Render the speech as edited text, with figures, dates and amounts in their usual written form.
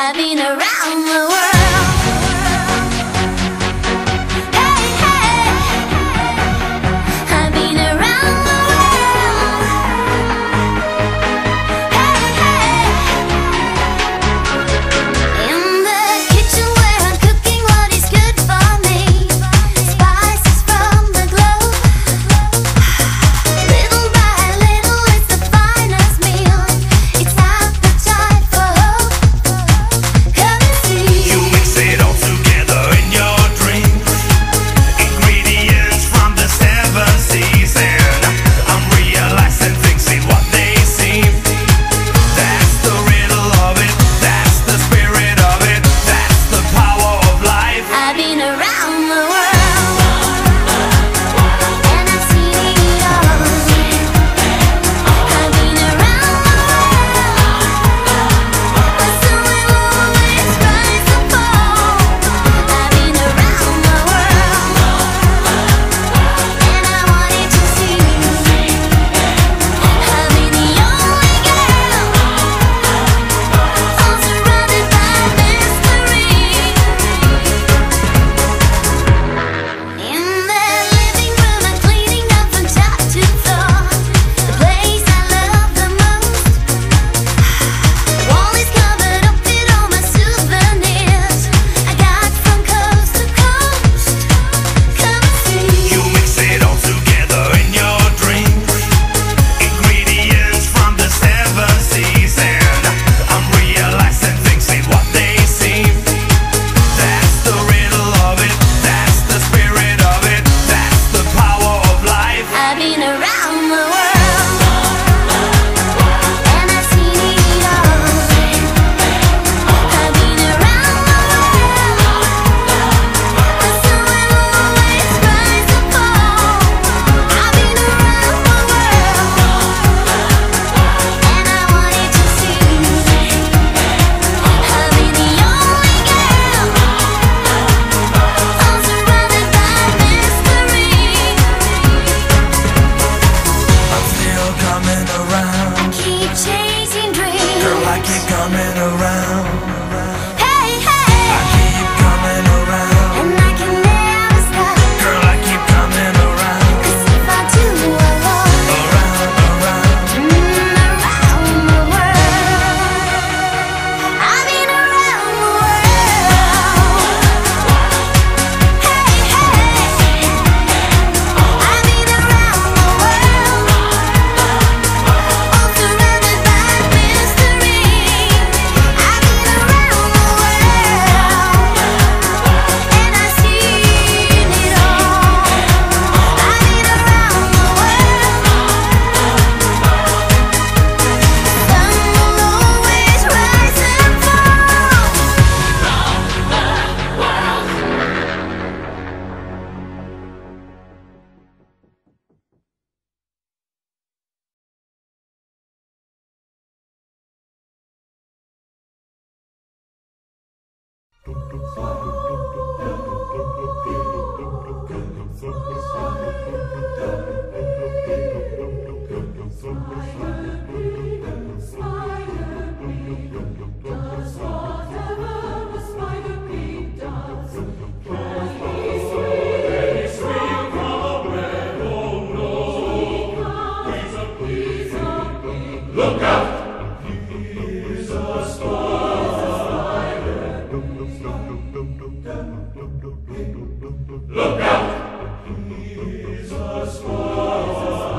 I've been around the world. Hey, hey, I've been around the world. Hey, hey, in the kitchen where I'm cooking what is good for me. Spices from the globe. Little by little, it's the finest meal. It's appetite for hope. Come and see. You mix it all together in your drink. Ingredients from the seven seas, and I'm realizing things ain't what they seem. That's the riddle of it. That's the spirit of it. That's the power of life. I've been around the world, and I've seen it all. I've been around the world, the sun will always rise and fall. I've been around the world, and I wanted to see. I've been the only girl, all surrounded by mystery. In the living room, I'm cleaning up from top to floor. The place I love the most. The wall is covered up with all my souvenirs I got from coast to coast. Come and see. You mix it all together in your drink. Ingredients from the seven seas, and I'm realizing things ain't what they seem. That's the riddle of it. That's the spirit of it. That's the power of life. I've been around the world, and I've seen it all. I've been around the world, the sun will always rise and fall. I've been around the world, and I wanted to see. I've been the only girl, all surrounded by mystery. I'm still coming around. Keep chasing dreams. Girl, I keep coming around. Hey, hey, I keep coming around. and I can never stop. Girl, I keep coming around. 'Cause if I do, I walk Around, around. around the world. I've been around the world. Hey, hey, I've been around the world, all surrounded by mystery. I've been around the world, and I've seen it all. I've been around the world, sun will always rise and fall. Look out! He's a spider. Look out! He's a spider.